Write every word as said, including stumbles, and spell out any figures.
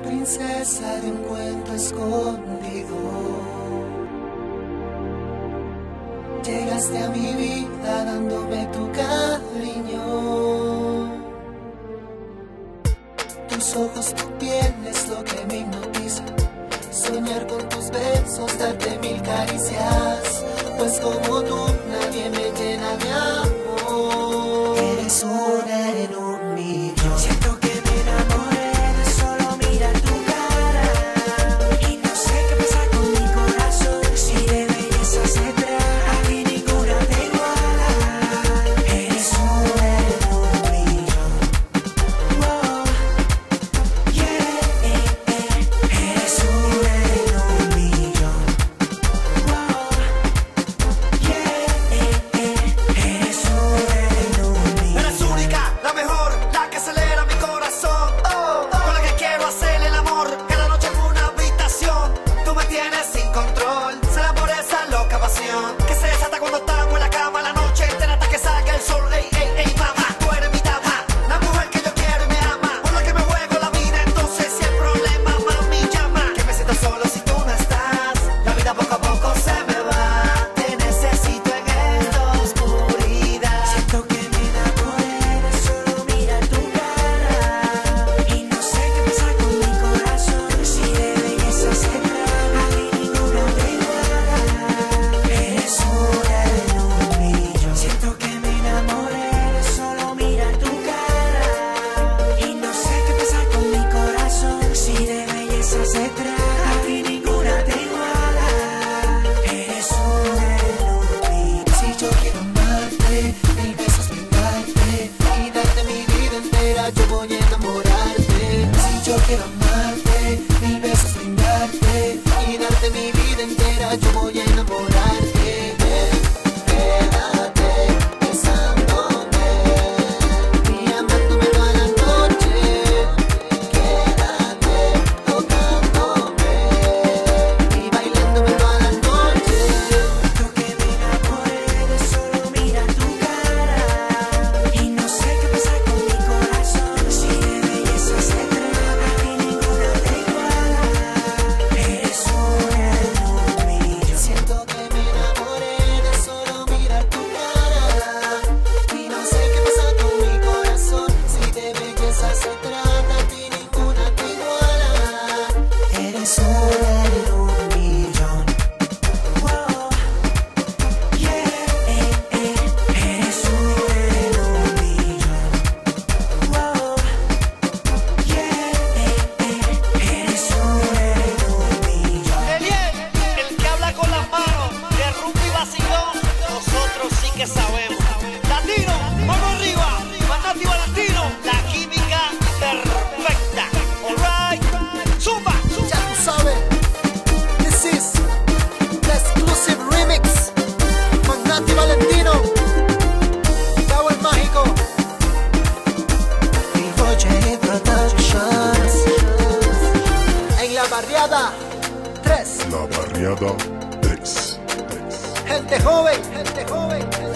princesa de un cuento escondido. Llegaste a mi vida dándome tu cariño. Tus ojos, tu piel es lo que me hipnotiza. Soñar con tus besos, darte mil caricias. Pues como tú nadie me llena de amor. Eres una en un millón. Siento que me enamoré de solo mirar tu cara. Y no sé qué pasa con mi corazón. Si de belleza se trata, aquí ninguna te iguala. Eres una en un millón. Wow. Yeah, eh, eh. Eres una en un millón. Wow. Yeah, eh, eh. Eres una en un millón. Eres única, la mejor, la que acelera mi corazón. Oh, con la que quiero hacer el amor cada noche en una habitación. Tú me tienes sin control, será por esa loca pasión que se desata cuando estamos en la cama la noche entera hasta que salga el sol. Ey, ey, ey, mamá, tú eres mi dama, la mujer que yo quiero y me ama, por la que me juego la vida. Entonces si el problema, mami, llama. Que me siento solo si tú no estás, la vida poco a poco se me va. Te necesito en esta oscuridad. Siento que me enamoré de solo mirar tu cara. Y no sé qué pasa con mi corazón. Si de belleza se trata, aquí ninguna te iguala. Eres una en un millón. Siento que me enamoré de solo mirar tu cara. Y no sé qué pasa con mi corazón. Si de belleza se trata, aquí ninguna te iguala. Eres una en un millón. Si yo quiero amarte, mil besos brindarte y darte mi vida entera, yo voy a enamorarte. Si yo quiero amarte, mil besos brindarte y darte mi vida entera, yo voy a enamorarte. Ven, quédate besándome y amándome toda la noche. Quédate tocándome y bailándome toda la noche. Siento que me enamoré de solo mirar tu cara. Y no sé qué pasa con mi corazón. Si de belleza se trata, aquí ninguna te iguala. Eres una en un millón. Siento que me enamoré de solo mirar tu cara. Y no sé qué pasa con mi corazón. Si de belleza se trata, aquí ninguna te iguala. Eres una en un millón. Wow. Yeah, eh, eh. Eres una en un millón. Wow. Yeah, eh, eh. Eres una en un millón. Eliel, el que habla con las manos, de rumbo y vacilón, nosotros sí que sabemos. Latino, mano arriba, más nativo latino, la química perfecta. Alright, zumba, Ya tú sabes, this is the exclusive remix. Magnati Valentino, Cabo el Mágico y Roger Productions. En la barriada tres, La Barriada tres. gente joven, gente joven.